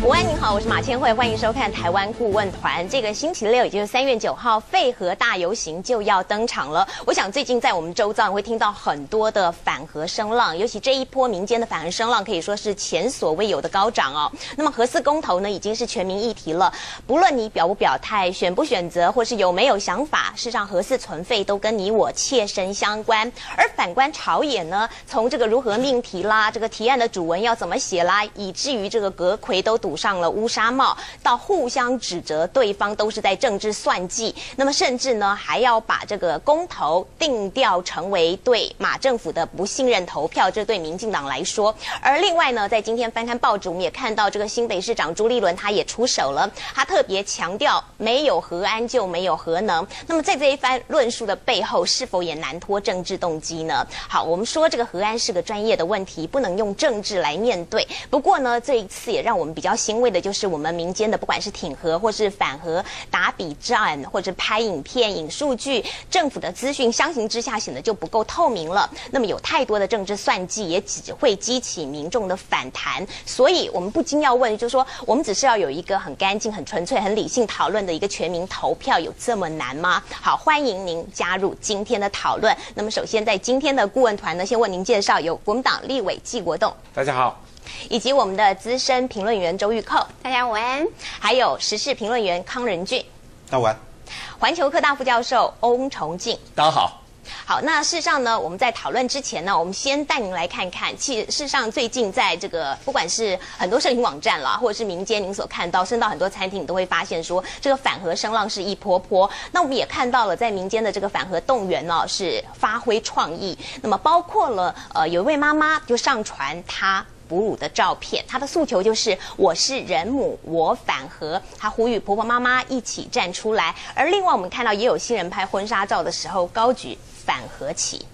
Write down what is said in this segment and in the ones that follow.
午安，您好，我是马千惠，欢迎收看台湾顾问团。这个星期六，也就是3月9号，废核大游行就要登场了。我想最近在我们周遭会听到很多的反核声浪，尤其这一波民间的反核声浪可以说是前所未有的高涨哦。那么核四公投呢，已经是全民议题了，不论你表不表态、选不选择，或是有没有想法，事实上核四存废都跟你我切身相关。而反观朝野呢，从这个如何命题啦，这个提案的主文要怎么写啦，以至于这个阁揆都堵上了乌纱帽，到互相指责对方都是在政治算计，那么甚至呢还要把这个公投定调成为对马政府的不信任投票，这对民进党来说。而另外呢，在今天翻看报纸，我们也看到这个新北市长朱立伦他也出手了，他特别强调没有核安就没有核能。那么在这一番论述的背后，是否也难脱政治动机呢？好，我们说这个核安是个专业的问题，不能用政治来面对。不过呢，这一次也让我们比较欣慰的就是我们民间的不管是挺核或是反核打笔战或者拍影片引数据，政府的资讯相形之下显得就不够透明了。那么有太多的政治算计，也只会激起民众的反弹。所以我们不禁要问，就是说我们只是要有一个很干净、很纯粹、很理性讨论的一个全民投票，有这么难吗？好，欢迎您加入今天的讨论。那么首先在今天的顾问团呢，先为您介绍有国民党立委纪国栋， 大家好。 以及我们的资深评论员周玉蔻， 大家午安； 还有时事评论员康仁俊， 大家午安； 环球科大副教授翁崇敬， 大家好。 好，那事实上呢，我们在讨论之前呢，我们先带您来看看，其实事实上最近在这个不管是很多社群网站啦，或者是民间您所看到，甚至到很多餐厅，你都会发现说这个反核声浪是一波波。那我们也看到了在民间的这个反核动员呢，是发挥创意。那么包括了有一位妈妈就上传她哺乳的照片，她的诉求就是我是人母，我反核。她呼吁婆婆妈妈一起站出来。而另外我们看到也有新人拍婚纱照的时候高举反核旗。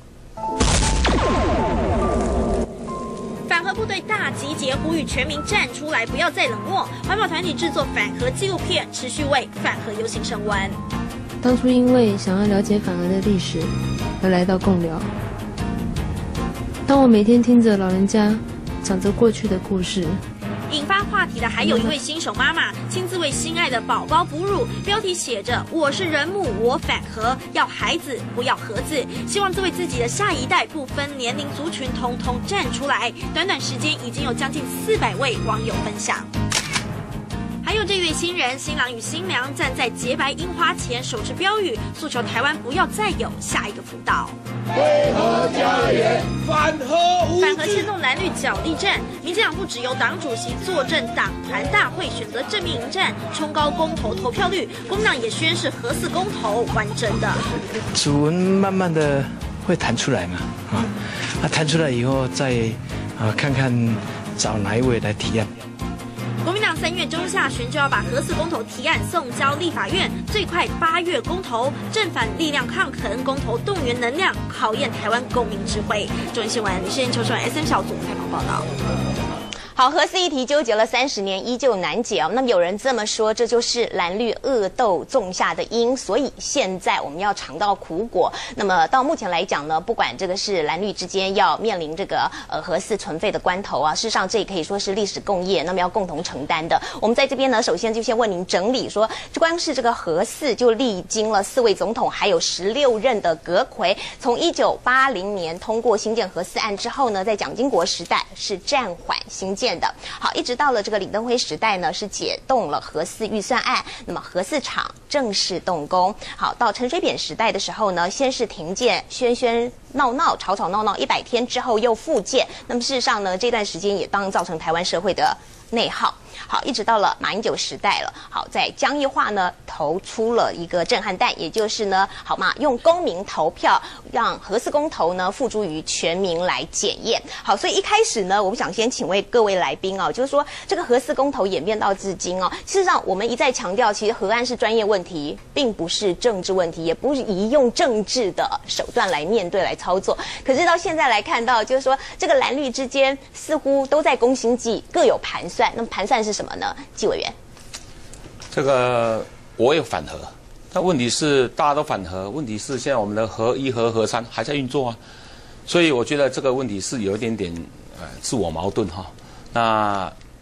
反核部队大集结，呼吁全民站出来，不要再冷漠。环保团体制作反核纪录片，持续为反核游行声援。 当初因为想要了解反核的历史，而来到贡寮。当我每天听着老人家讲着过去的故事， 引发话题的还有一位新手妈妈亲自为心爱的宝宝哺乳，标题写着“我是人母，我反核，要孩子不要盒子”，希望这为自己的下一代不分年龄族群统统站出来。短短时间已经有将近400位网友分享。还有这位新人，新郎与新娘站在洁白樱花前，手持标语，诉求台湾不要再有下一个福岛。 为何家园反核无惧？ 反核牵动蓝绿角力战，民进党不只由党主席坐镇党团大会，选择正面迎战，冲高公投投票率。国民党也宣示核四公投完整的。 主文慢慢的会弹出来嘛，弹出来以后再看看找哪一位来提案。 国民党3月中下旬就要把核四公投提案送交立法院，最快8月公投，正反力量抗衡，公投动员能量，考验台湾公民智慧。中央新闻吕世燕、邱淑婉 SM 小组采访报道。 好，核四议题纠结了30年，依旧难解哦。那么有人这么说，这就是蓝绿恶斗种下的因，所以现在我们要尝到苦果。那么到目前来讲呢，不管这个是蓝绿之间要面临这个核四存废的关头啊，事实上这也可以说是历史共业，那么要共同承担的。我们在这边呢，首先就先为您整理说，光是这个核四就历经了4位总统，还有16任的阁揆。从1980年通过新建核四案之后呢，在蒋经国时代是暂缓新建的。好，一直到了这个李登辉时代呢，是解冻了核四预算案，那么核四厂正式动工。好，到陈水扁时代的时候呢，先是停建，喧闹吵闹100天之后又复建。那么事实上呢，这段时间也当造成台湾社会的内耗。好，一直到了马英九时代了。好，在江义化呢投出了一个震撼弹，也就是呢，好嘛，用公民投票让核四公投呢付诸于全民来检验。好，所以一开始呢，我们想先请问各位来宾哦，就是说这个核四公投演变到至今哦，事实上我们一再强调，其实核安是专业问题，并不是政治问题，也不是宜用政治的手段来面对来操作。可是到现在来看到，就是说这个蓝绿之间似乎都在攻心计，各有盘算。那么盘算是什么呢？纪委员， 这个我也反核，但问题是大家都反核，问题是现在我们的核1、核3还在运作啊，所以我觉得这个问题是有一点点自我矛盾哈。那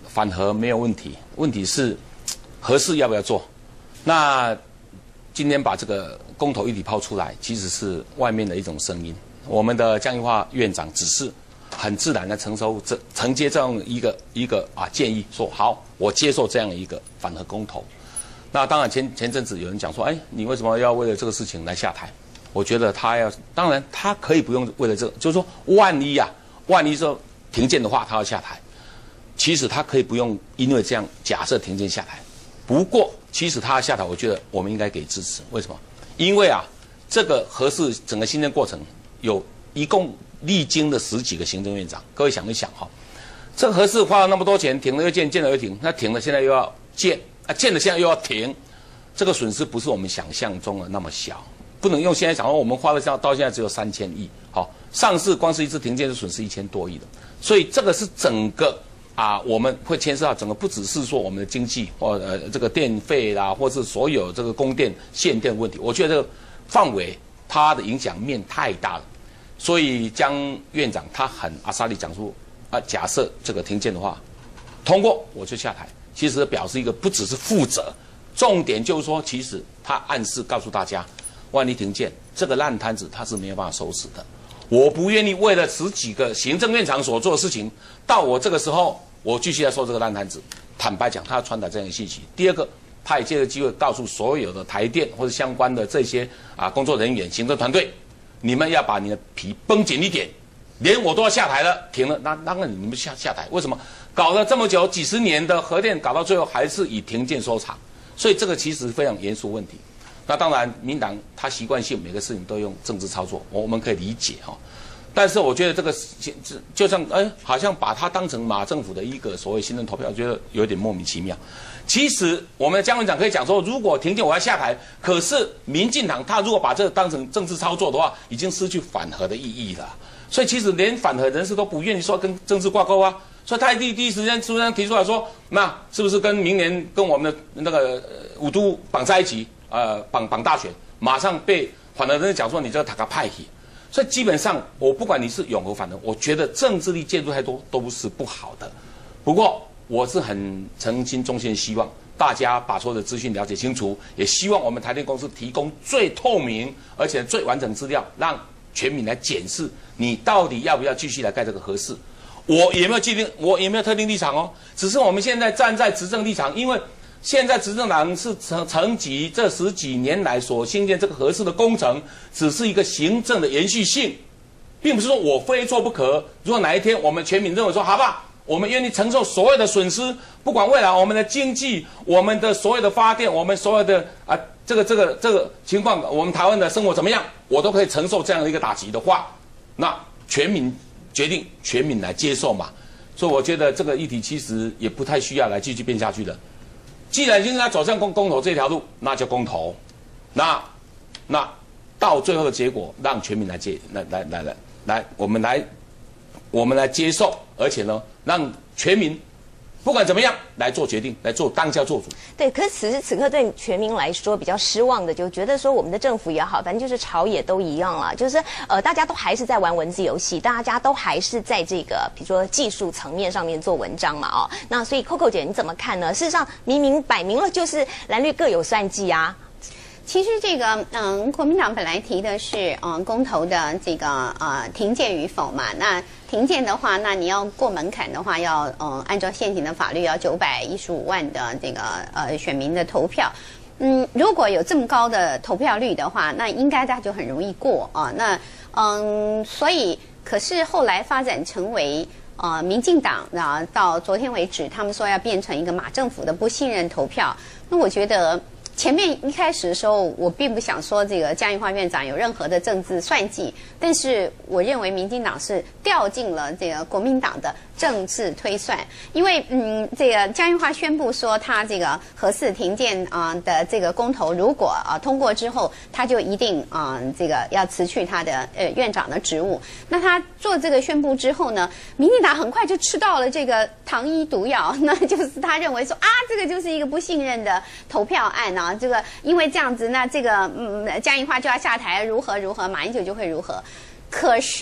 反核没有问题，问题是核四要不要做？那今天把这个公投议题抛出来，其实是外面的一种声音。我们的江宜桦院长只是很自然的承接这样一个建议，说好，我接受这样一个反核公投。那当然前阵子有人讲说，哎，你为什么要为了这个事情来下台？我觉得当然他可以不用为了这个，就是说万一说停建的话，他要下台，其实他可以不用因为这样假设停建下台。不过其实他要下台，我觉得我们应该给支持。为什么？因为这个核四整个新建过程一共历经了10几个行政院长，各位想一想这个核四花了那么多钱，停了又建，建了又停，那停了现在又要建，建了现在又要停，这个损失不是我们想象中的那么小，不能用现在讲说我们花了到现在只有3000亿，上市光是一次停建就损失1000多亿了，所以这个是整个我们会牵涉到整个，不只是说我们的经济或这个电费啦，或是所有这个供电限电问题，我觉得这个范围它的影响面太大了，所以江院长他很阿萨利讲出假设这个停建的话通过我就下台，其实表示一个不只是负责，重点就是说，其实他暗示告诉大家，万一停建这个烂摊子他是没有办法收拾的。我不愿意为了10几个行政院长所做的事情，到我这个时候我继续来收这个烂摊子。坦白讲，他要传达这样的信息。第二个，他也借着机会告诉所有的台电或者相关的这些工作人员、行政团队，你们要把你的皮绷紧一点，连我都要下台了，停了，那当然你们下台。为什么？搞了这么久几十年的核电，搞到最后还是以停建收场，所以这个其实非常严肃问题。那当然，民党他习惯性每个事情都用政治操作，我们可以理解但是我觉得这个就像好像把它当成马政府的一个所谓行政投票，觉得有点莫名其妙。其实我们的江院长可以讲说，如果停建我要下台，可是民进党他如果把这个当成政治操作的话，已经失去反核的意义了。所以其实连反核人士都不愿意说跟政治挂钩所以他第一时间出来提出来说，那是不是跟明年跟我们的那个五都绑在一起？绑大选，马上被反核人士讲说你这个塔卡派系。所以基本上，我不管你是永和反核，我觉得政治力介入太多都不是不好的。不过我是很诚心衷心希望大家把所有的资讯了解清楚，也希望我们台电公司提供最透明而且最完整资料，让全民来检视你到底要不要继续来盖这个核四。我也没有特定立场只是我们现在站在执政立场，因为现在执政党是承继这10几年来所兴建这个核四的工程，只是一个行政的延续性，并不是说我非做不可。如果哪一天我们全民认为说好吧，我们愿意承受所有的损失，不管未来我们的经济、我们的所有的发电、我们所有的这个情况，我们台湾的生活怎么样，我都可以承受这样的一个打击的话，那全民决定，全民来接受嘛。所以我觉得这个议题其实也不太需要来继续变下去的。既然现在走向公投这条路，那就公投，那到最后的结果，让全民来我们来接受，而且呢，让全民不管怎么样来做决定，来做当家做主。 对，可是此时此刻对全民来说比较失望的，就觉得说我们的政府也好，反正就是朝野都一样了，就是大家都还是在玩文字游戏，大家都还是在这个比如说技术层面上面做文章嘛那所以 Coco 姐你怎么看呢？事实上明明摆明了就是蓝绿各有算计啊。 其实这个国民党本来提的是公投的这个停建与否嘛。那停建的话，那你要过门槛的话，要按照现行的法律要915万的这个选民的投票。如果有这么高的投票率的话，那应该大家就很容易过那所以可是后来发展成为民进党到昨天为止，他们说要变成一个马政府的不信任投票。那我觉得前面一开始的时候，我并不想说这个江宜桦院长有任何的政治算计，但是我认为民进党是掉进了这个国民党的政治推算。因为这个江宜桦宣布说他这个核四停建的这个公投如果通过之后，他就一定这个要辞去他的院长的职务。那他做这个宣布之后呢，民进党很快就吃到了这个糖衣毒药，那就是他认为说这个就是一个不信任的投票案这个因为这样子，那这个江宜桦就要下台，如何马英九就会如何。可是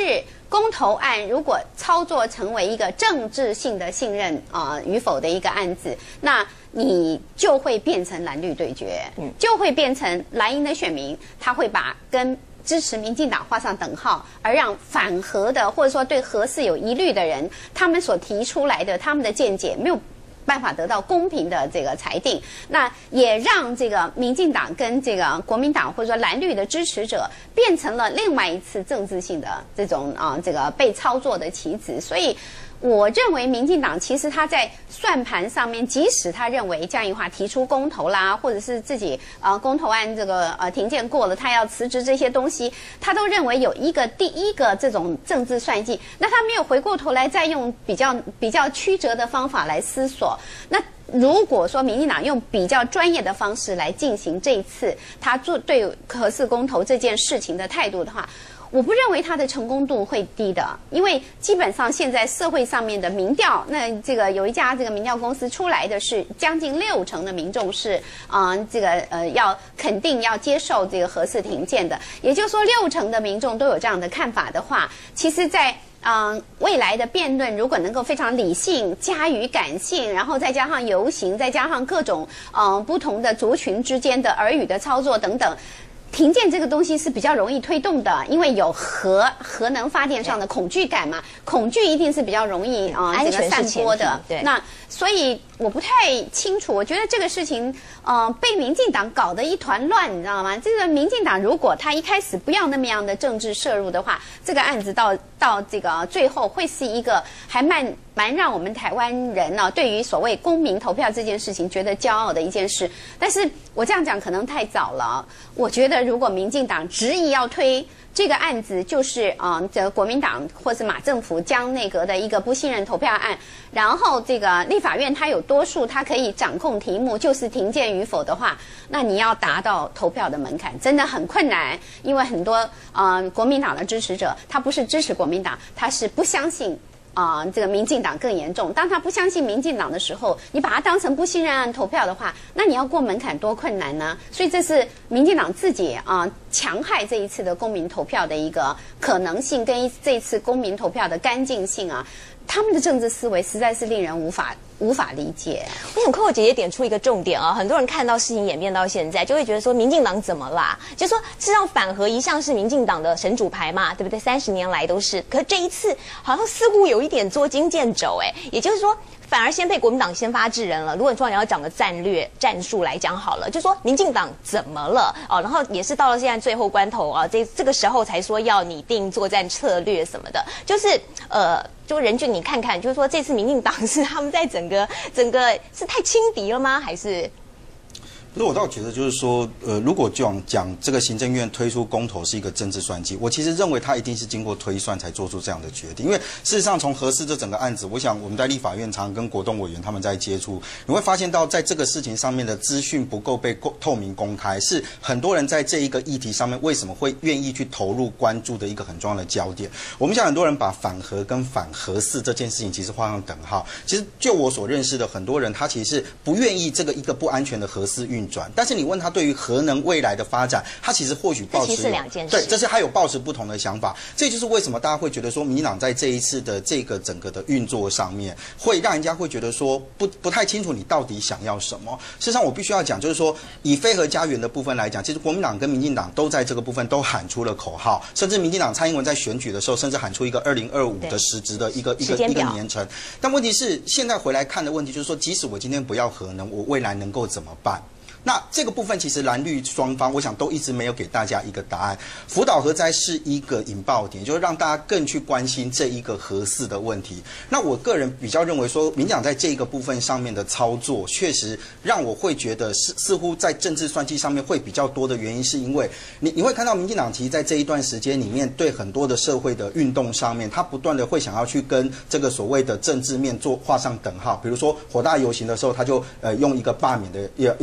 公投案如果操作成为一个政治性的信任与否的一个案子，那你就会变成蓝绿对决，就会变成蓝营的选民他会把跟支持民进党画上等号，而让反核的或者说对核四有疑虑的人，他们所提出来的他们的见解没有办法得到公平的这个裁定，那也让这个民进党跟这个国民党或者说蓝绿的支持者变成了另外一次政治性的这种这个被操作的棋子，所以。我认为民进党其实他在算盘上面，即使他认为江宜樺提出公投啦，或者是自己公投案这个停建过了，他要辞职这些东西，他都认为有一个第一个这种政治算计，那他没有回过头来再用比较曲折的方法来思索。那如果说民进党用比较专业的方式来进行这一次他对核四公投这件事情的态度的话，我不认为它的成功度会低的，因为基本上现在社会上面的民调，那这个有一家这个民调公司出来的是将近60%的民众是要肯定要接受这个核四停建的，也就是说60%的民众都有这样的看法的话，其实在未来的辩论如果能够非常理性加于感性，然后再加上游行，再加上各种不同的族群之间的耳语的操作等等。停建这个东西是比较容易推动的，因为有核能发电上的恐惧感嘛，恐惧一定是比较容易这个散播的。 对， 那所以我不太清楚，我觉得这个事情被民进党搞得一团乱，你知道吗？这个民进党如果他一开始不要那么样的政治摄入的话，这个案子到这个最后会是一个还蛮让我们台湾人呢对于所谓公民投票这件事情觉得骄傲的一件事。但是我这样讲可能太早了，我觉得如果民进党执意要推这个案子，就是这个国民党或是马政府将内阁的一个不信任投票案，然后这个立法院它有多数，它可以掌控题目，就是停建与否的话，那你要达到投票的门槛真的很困难，因为很多国民党的支持者他不是支持国民党，他是不相信。这个民进党更严重。当他不相信民进党的时候，你把它当成不信任案投票的话，那你要过门槛多困难呢？所以这是民进党自己强害这一次的公民投票的一个可能性，跟这一次公民投票的干净性他们的政治思维实在是令人无法理解。 我想Coco姐姐点出一个重点很多人看到事情演变到现在，就会觉得说民进党怎么啦？就说事实上反核一向是民进党的神主牌嘛，对不对？30年来都是。可是这一次好像似乎有一点捉襟见肘，也就是说。反而先被国民党先发制人了。如果说你要讲个战术来讲好了，就说民进党怎么了然后也是到了现在最后关头这个时候才说要拟定作战策略什么的，就是就任俊你看看，就是说这次民进党是他们在整个是太轻敌了吗？还是？ 可是我倒觉得就是说，如果讲这个行政院推出公投是一个政治算计，我其实认为他一定是经过推算才做出这样的决定。因为事实上从核四这整个案子，我想我们在立法院常跟国栋委员他们在接触，你会发现到在这个事情上面的资讯不够被透明公开，是很多人在这一个议题上面为什么会愿意去投入关注的一个很重要的焦点。我们想很多人把反核跟反核四这件事情其实画上等号。其实就我所认识的很多人，他其实是不愿意这个一个不安全的核四运转，但是你问他对于核能未来的发展，他其实或许抱持是两件事， 对，这是他有抱持不同的想法。这就是为什么大家会觉得说，民进党在这一次的这个整个的运作上面，会让人家会觉得说不太清楚你到底想要什么。事实上，我必须要讲，就是说以非核家园的部分来讲，其实国民党跟民进党都在这个部分都喊出了口号，甚至民进党蔡英文在选举的时候，甚至喊出一个2025的实质的一个年程。但问题是，现在回来看的问题就是说，即使我今天不要核能，我未来能够怎么办？那这个部分其实蓝绿双方，我想都一直没有给大家一个答案。福岛核灾是一个引爆点，就是让大家更去关心这一个核四的问题。那我个人比较认为说，民进党在这一个部分上面的操作，确实让我会觉得似乎在政治算计上面会比较多的原因，是因为你会看到民进党其实在这一段时间里面，对很多的社会的运动上面，他不断的会想要去跟这个所谓的政治面画上等号。比如说火大游行的时候，他就用一个罢免的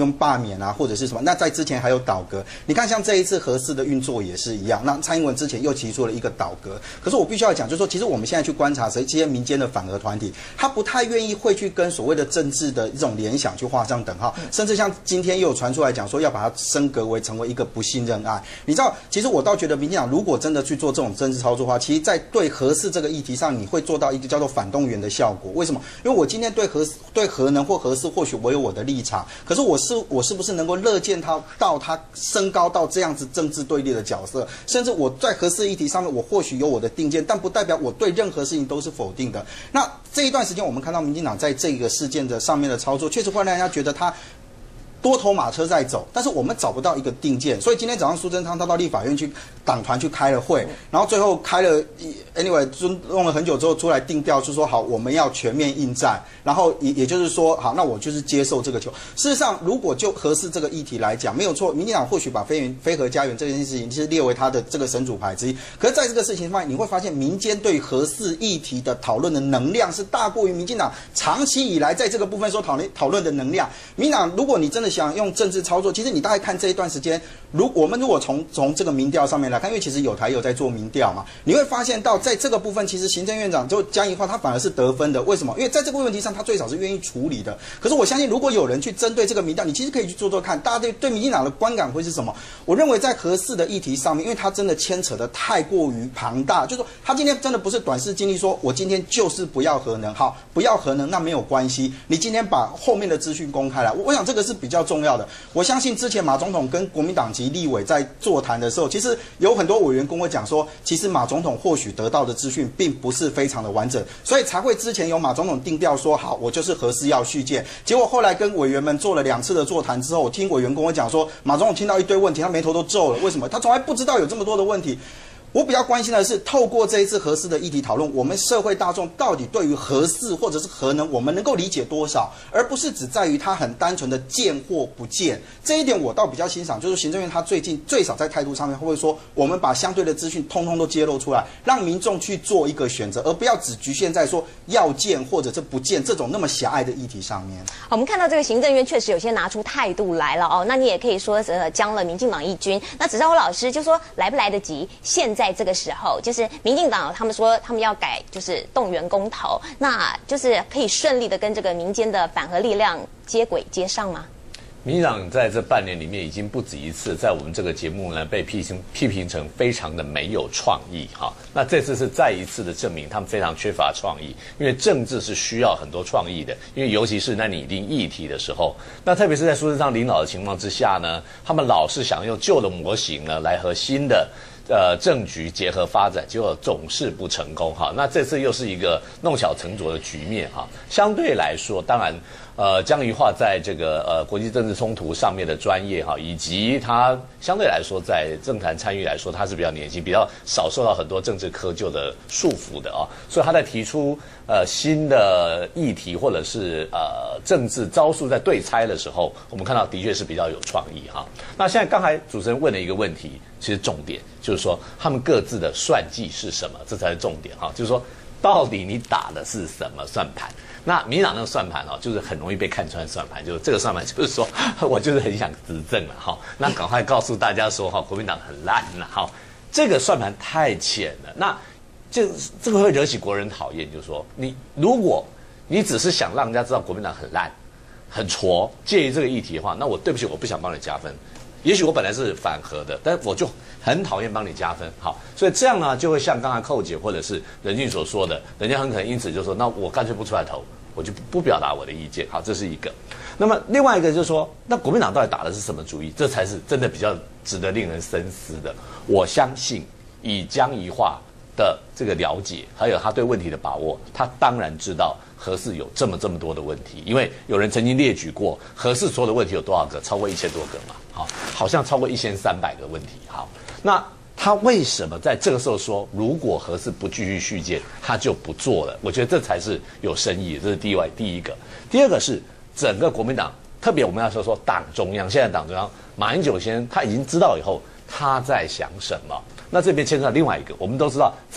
免啊，或者是什么。那在之前还有倒阁，你看像这一次核四的运作也是一样。那蔡英文之前又提出了一个倒阁，可是我必须要讲，就是说，其实我们现在去观察这些民间的反核团体，他不太愿意会去跟所谓的政治的一种联想去画上等号，甚至像今天又有传出来讲说要把它升格为成为一个不信任案。你知道，其实我倒觉得民进党如果真的去做这种政治操作的话，其实在对核四这个议题上，你会做到一个叫做反动员的效果。为什么？因为我今天对核能或核四，或许我有我的立场，可是我是不是能够乐见他升高到这样子政治对立的角色？甚至我在核四议题上面，我或许有我的定见，但不代表我对任何事情都是否定的。那这一段时间，我们看到民进党在这个事件的上面的操作，确实会让人家觉得他多头马车在走，但是我们找不到一个定见。所以今天早上苏贞昌他到立法院去党团去开了会，然后最后开了 anyway 就弄了很久之后出来定调，就说好我们要全面应战，然后也就是说好，那我就是接受这个球。事实上，如果就核四这个议题来讲，没有错，民进党或许把非核家园这件事情是列为他的这个神主牌之一。可是在这个事情上面，你会发现民间对核四议题的讨论的能量是大过于民进党长期以来在这个部分所讨论的能量。民进党，如果你真的想用政治操作，其实你大概看这一段时间，我们如果从这个民调上面来看，因为其实有台有在做民调嘛，你会发现到在这个部分，其实行政院长就江宜樺他反而是得分的。为什么？因为在这个问题上，他最少是愿意处理的。可是我相信，如果有人去针对这个民调，你其实可以去做做看，大家对民进党的观感会是什么？我认为在核四的议题上面，因为它真的牵扯的太过于庞大，就是说他今天真的不是短视经历，说我今天就是不要核能，好，不要核能那没有关系，你今天把后面的资讯公开来，我想这个是比较重要的。我相信之前马总统跟国民党籍立委在座谈的时候，其实有很多委员跟我讲说，其实马总统或许得到的资讯并不是非常的完整，所以才会之前有马总统定调说好，我就是核四要续建。结果后来跟委员们做了2次的座谈之后，我听委员跟我讲说，马总统听到一堆问题，他眉头都皱了。为什么？他从来不知道有这么多的问题。我比较关心的是，透过这一次核四的议题讨论，我们社会大众到底对于核四或者是核能，我们能够理解多少，而不是只在于它很单纯的见或不见。这一点我倒比较欣赏，就是行政院他最近最少在态度上面会说，我们把相对的资讯通通都揭露出来，让民众去做一个选择，而不要只局限在说要见或者是不见这种那么狭隘的议题上面。 我们看到这个行政院确实有些拿出态度来了哦，那你也可以说将了民进党一军。那子昭老师就说来不来得及？现在这个时候，就是民进党他们说他们要改，就是动员公投，那就是可以顺利的跟这个民间的反核力量接轨接上吗？ 民进党在这半年里面已经不止一次在我们这个节目呢被批评成非常的没有创意哈。那这次是再一次的证明他们非常缺乏创意，因为政治是需要很多创意的，因为尤其是在拟定议题的时候，那特别是在苏贞昌领导的情况之下呢，他们老是想用旧的模型呢来和新的政局结合发展，结果总是不成功哈。那这次又是一个弄巧成拙的局面哈。相对来说，当然江宜樺在这个国际政治冲突上面的专业哈，以及他相对来说在政坛参与来说，他是比较年轻，比较少受到很多政治窠臼的束缚的啊，所以他在提出新的议题或者是政治招数在对猜的时候，我们看到的确是比较有创意哈。那现在刚才主持人问了一个问题，其实重点就是说他们各自的算计是什么，这才是重点哈。就是说到底你打的是什么算盘？那民进党那个算盘哦，就是很容易被看穿算盘，就是这个算盘就是说我就是很想执政了哈，那赶快告诉大家说哈，国民党很烂了哈，这个算盘太浅了，那这个会惹起国人讨厌，就是说如果你只是想让人家知道国民党很烂、很挫，介于这个议题的话，那对不起，我不想帮你加分。也许我本来是反核的，但我就很讨厌帮你加分，好，所以这样呢，就会像刚才寇姐或者是任俊所说的，人家很可能因此就说，那我干脆不出来投，我就不表达我的意见，好，这是一个。那么另外一个就是说，那国民党到底打的是什么主意？这才是真的比较值得令人深思的。我相信以江宜樺的这个了解，还有他对问题的把握，他当然知道核四有这么多的问题，因为有人曾经列举过核四所有的问题有多少个，超过1000多个嘛，好像超过1300个问题。好，那他为什么在这个时候说，如果核四不继续续建，他就不做了？我觉得这才是有深意的，这是第一个。第二个是整个国民党，特别我们要说党中央，现在党中央马英九先生他已经知道以后他在想什么。那这边牵扯到另外一个，我们都知道这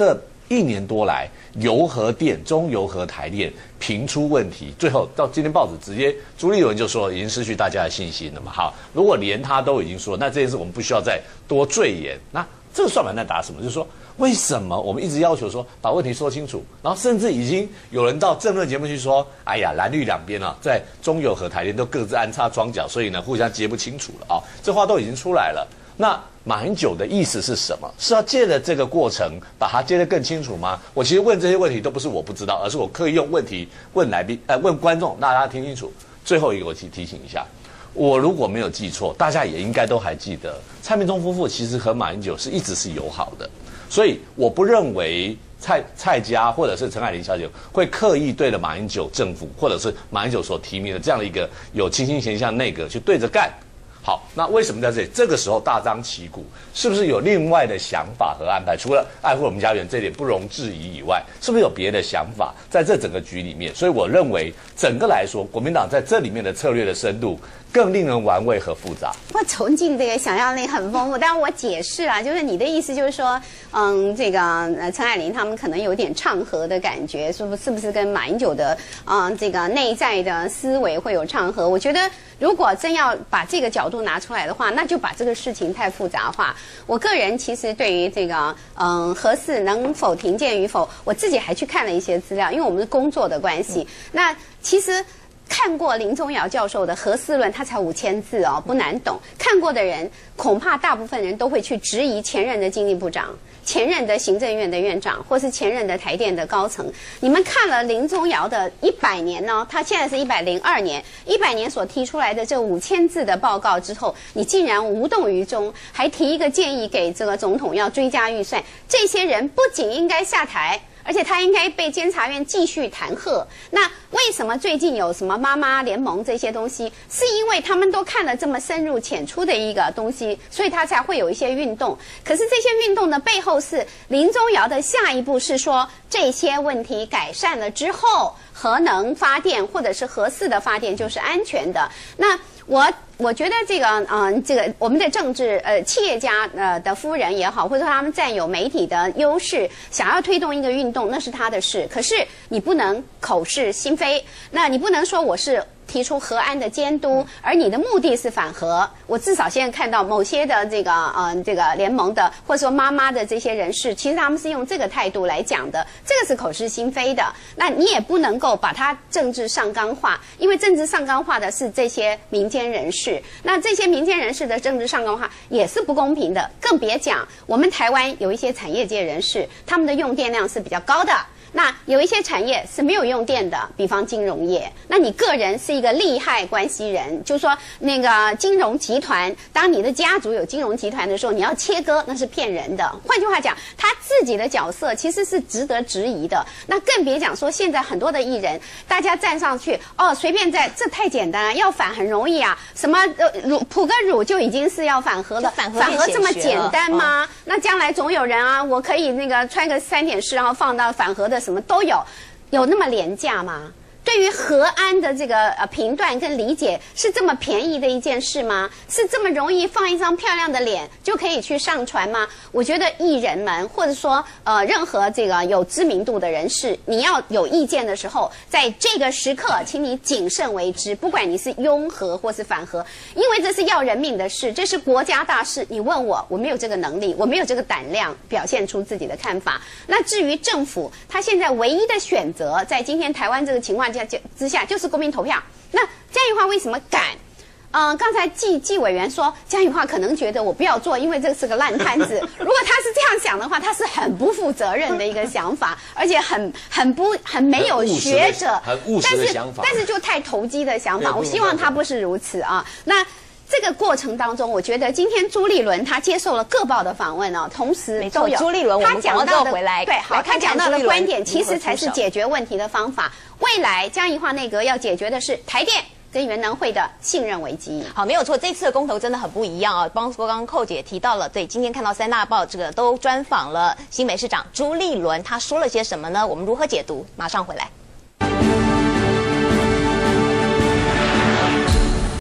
1年多来，油和电、中油和台电频出问题，最后到今天报纸直接朱立伦就说已经失去大家的信心了嘛。好，如果连他都已经说，那这件事我们不需要再多赘言。那这个算盘在打什么？就是说，为什么我们一直要求说把问题说清楚，然后甚至已经有人到政论节目去说，哎呀，蓝绿两边啊，在中油和台电都各自安插庄脚，所以呢互相接不清楚了啊，这话都已经出来了。那马英九的意思是什么？是要借着这个过程把它接得更清楚吗？我其实问这些问题都不是我不知道，而是我刻意用问题问来宾，问观众，大家听清楚。最后一个我提醒一下，我如果没有记错，大家也应该都还记得，蔡明忠夫妇其实和马英九一直是友好的，所以我不认为蔡家或者是陈海玲小姐会刻意对着马英九政府或者是马英九所提名的这样的一个有清新形象内阁去对着干。好，那为什么在这里这个时候大张旗鼓？是不是有另外的想法和安排？除了爱护我们家园这点不容置疑以外，是不是有别的想法在这整个局里面？所以我认为整个来说，国民党在这里面的策略的深度更令人玩味和复杂。 我崇敬这个想象力很丰富，但是我解释啊，就是你的意思就是说，这个陈海玲他们可能有点唱和的感觉，是不是跟马英九的这个内在的思维会有唱和？我觉得如果真要把这个角度拿出来的话，那就把这个事情太复杂化。我个人其实对于这个核四能否停建与否，我自己还去看了一些资料，因为我们是工作的关系。那其实看过林宗尧教授的《核四论》，他才5000字哦，不难懂。看过的人，恐怕大部分人都会去质疑前任的经济部长、前任的行政院的院长，或是前任的台电的高层。你们看了林宗尧的100年呢？他现在是102年，100年所提出来的这5000字的报告之后，你竟然无动于衷，还提一个建议给这个总统要追加预算。这些人不仅应该下台，而且他应该被监察院继续弹劾。那为什么最近有什么妈妈联盟这些东西？是因为他们都看了这么深入浅出的一个东西，所以他才会有一些运动。可是这些运动的背后是林宗尧的下一步是说，这些问题改善了之后，核能发电或者是核四的发电就是安全的。那我觉得这个我们的政治企业家的夫人也好，或者说他们占有媒体的优势，想要推动一个运动，那是他的事。可是你不能口是心非，那你不能说我是提出核安的监督，而你的目的是反核。我至少现在看到某些的这个联盟的，或者说妈妈的这些人士，其实他们是用这个态度来讲的，这个是口是心非的。那你也不能够把它政治上纲化，因为政治上纲化的是这些民间人士。那这些民间人士的政治上纲化也是不公平的，更别讲我们台湾有一些产业界人士，他们的用电量是比较高的。那有一些产业是没有用电的，比方金融业。那你个人是一个利害关系人，就是说那个金融集团，当你的家族有金融集团的时候，你要切割，那是骗人的。换句话讲，他自己的角色其实是值得质疑的。那更别讲说现在很多的艺人，大家站上去随便这太简单了，要反很容易啊，什么普个乳就已经是要反核了，反核这么简单吗？那将来总有人啊，我可以那个穿个3.4，然后放到反核的什么都有那么廉价吗？对于核安的这个评断跟理解，是这么便宜的一件事吗？是这么容易放一张漂亮的脸就可以去上传吗？我觉得艺人们或者说任何这个有知名度的人士，你要有意见的时候，在这个时刻，请你谨慎为之。不管你是拥核或是反核，因为这是要人命的事，这是国家大事。你问我没有这个能力，我没有这个胆量表现出自己的看法。那至于政府，他现在唯一的选择，在今天台湾这个情况之下，就是公民投票。那江宜樺为什么敢？刚才纪委员说，江宜樺可能觉得我不要做，因为这是个烂摊子。如果他是这样想的话，他是很不负责任的一个想法，而且很没有学者， 很务实的想法。 但是就太投机的想法。我希望他不是如此啊。那这个过程当中，我觉得今天朱立伦他接受了各报的访问哦，同时都有朱立伦， 他讲到的回来， 对，好，他讲到的观点其实才是解决问题的方法。未来江宜樺内阁要解决的是台电跟原能会的信任危机。 好，没有错，这次的公投真的很不一样啊。刚刚寇姐提到了，对，今天看到3大报这个都专访了新北市长朱立伦，他说了些什么呢？我们如何解读？马上回来。